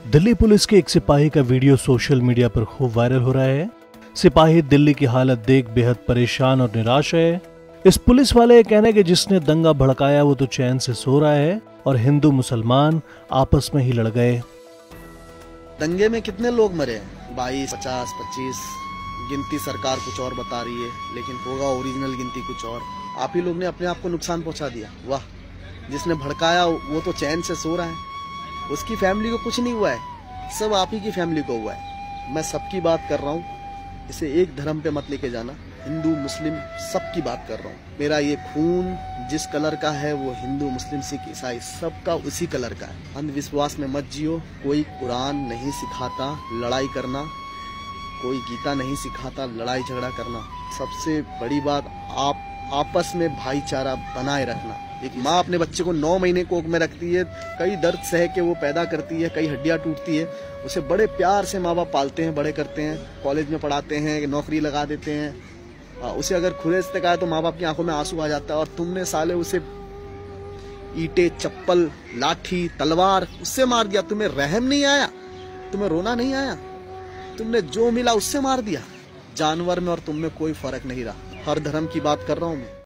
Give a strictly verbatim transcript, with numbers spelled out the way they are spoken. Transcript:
Delhi police के एक सिपाही का वीडियो सोशल मीडिया पर खूब वायरल हो रहा है। सिपाही दिल्ली की हालत देख बेहद परेशान और निराश है। इस पुलिस वाले का कहना है कि जिसने दंगा भड़काया वो तो चैन से सो रहा है और हिंदू मुसलमान आपस में ही लड़ गए। दंगे में कितने लोग मरे हैं? बाईस, पचास, पच्चीस। गिनती सरकार कुछ और बता रही है, लेकिन होगा ओरिजिनल गिनती कुछ और। आप ही लोग ने अपने आप को नुकसान पहुंचा दिया। वाह, जिसने भड़काया वो तो चैन से सो रहा है, उसकी फैमिली को कुछ नहीं हुआ है, सब आप ही की फैमिली को हुआ है। मैं सबकी बात कर रहा हूँ, इसे एक धर्म पे मत लेके जाना। हिंदू मुस्लिम सबकी बात कर रहा हूँ। मेरा ये खून जिस कलर का है वो हिंदू मुस्लिम सिख ईसाई सबका उसी कलर का है। अंधविश्वास में मत जियो। कोई कुरान नहीं सिखाता लड़ाई करना, कोई गीता नहीं सिखाता लड़ाई झगड़ा करना। सबसे बड़ी बात, आप आपस में भाईचारा बनाए रखना। एक माँ अपने बच्चे को नौ महीने कोख में रखती है, कई दर्द सह के वो पैदा करती है, कई हड्डियां टूटती है, उसे बड़े प्यार से माँ बाप पालते हैं, बड़े करते हैं, कॉलेज में पढ़ाते हैं, नौकरी लगा देते हैं। उसे अगर खुले से कहा तो माँ बाप की आंखों में आंसू आ जाता है, और तुमने साले उसे ईंटे, चप्पल, लाठी, तलवार उससे मार दिया। तुम्हें रहम नहीं आया? तुम्हें रोना नहीं आया? तुमने जो मिला उससे मार दिया। जानवर में और तुम में कोई फर्क नहीं रहा। हर धर्म की बात कर रहा हूं मैं।